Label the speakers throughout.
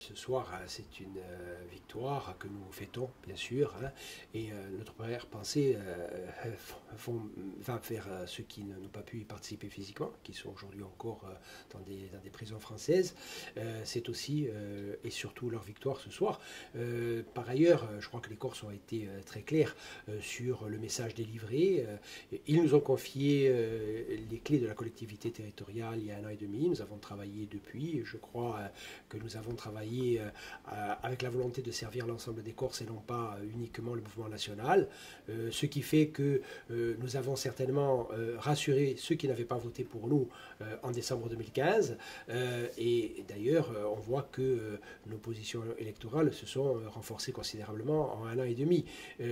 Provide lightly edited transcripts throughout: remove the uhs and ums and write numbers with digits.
Speaker 1: Ce soir, c'est une victoire que nous fêtons, bien sûr, hein, et notre première pensée va vers ceux qui n'ont pas pu y participer physiquement, qui sont aujourd'hui encore dans des prisons françaises. C'est aussi et surtout leur victoire ce soir. Par ailleurs, je crois que les Corses ont été très clairs sur le message délivré. Ils nous ont confié les clés de la collectivité territoriale il y a 1 an et demi. Nous avons travaillé depuis. Je crois que nous avons travaillé avec la volonté de servir l'ensemble des Corses et non pas uniquement le mouvement national, ce qui fait que nous avons certainement rassuré ceux qui n'avaient pas voté pour nous en décembre 2015 et d'ailleurs on voit que nos positions électorales se sont renforcées considérablement en 1 an et demi.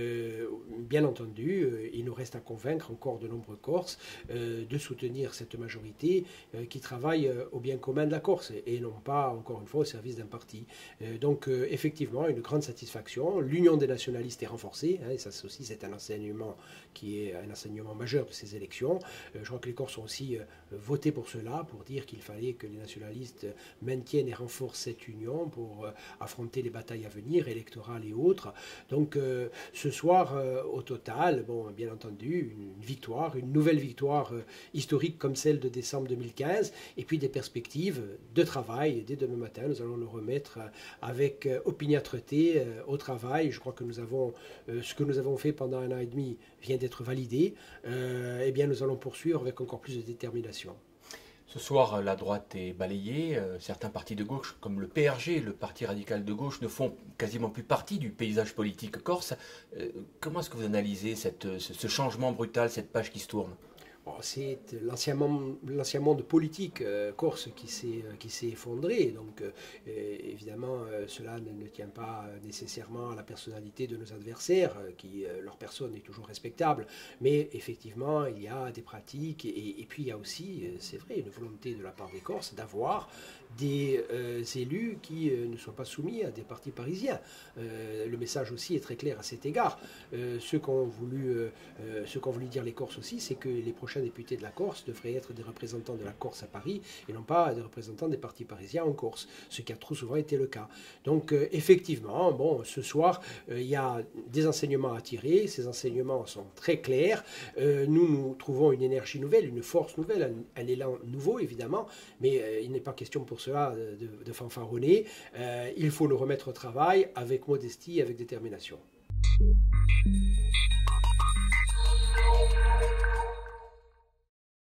Speaker 1: Bien entendu, il nous reste à convaincre encore de nombreux Corses de soutenir cette majorité qui travaille au bien commun de la Corse et non pas, encore une fois, au service d'un parti. Donc effectivement, une grande satisfaction. L'union des nationalistes est renforcée, hein, et ça aussi c'est un enseignement qui est un enseignement majeur de ces élections. Je crois que les Corses ont aussi voté pour cela, pour dire qu'il fallait que les nationalistes maintiennent et renforcent cette union pour affronter les batailles à venir, électorales et autres. Donc ce soir, au total, bon, bien entendu, une victoire, une nouvelle victoire historique comme celle de décembre 2015, et puis des perspectives de travail. Dès demain matin, nous allons nous remettre avec opiniâtreté au travail. Je crois que nous avons ce que nous avons fait pendant 1 an et demi vient d'être validé. Eh bien, nous allons poursuivre avec encore plus de détermination.
Speaker 2: Ce soir, la droite est balayée. Certains partis de gauche, comme le PRG, le Parti radical de gauche, ne font quasiment plus partie du paysage politique corse. Comment est-ce que vous analysez ce changement brutal, cette page qui se tourne ?
Speaker 1: Bon, c'est l'ancien monde politique corse qui s'est effondré. Donc, évidemment, cela ne tient pas nécessairement à la personnalité de nos adversaires, qui leur personne est toujours respectable. Mais effectivement, il y a des pratiques et puis il y a aussi, c'est vrai, une volonté de la part des Corses d'avoir des élus qui ne soient pas soumis à des partis parisiens. Le message aussi est très clair à cet égard. Ce qu'ont voulu dire les Corses aussi, c'est que les prochains députés de la Corse devraient être des représentants de la Corse à Paris et non pas des représentants des partis parisiens en Corse, ce qui a trop souvent été le cas. Donc effectivement, bon, ce soir, il y a des enseignements à tirer, ces enseignements sont très clairs, nous trouvons une énergie nouvelle, une force nouvelle, un élan nouveau évidemment, mais il n'est pas question pour cela de fanfaronner, il faut nous remettre au travail avec modestie, avec détermination.